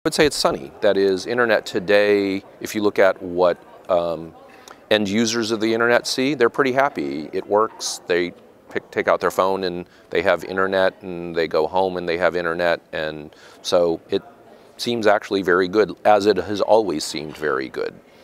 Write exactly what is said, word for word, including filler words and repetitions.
would say it's sunny. That is, internet today, if you look at what um, end users of the internet see, they're pretty happy. It works. They pick, take out their phone and they have internet, and they go home and they have internet, and so it seems actually very good, as it has always seemed very good.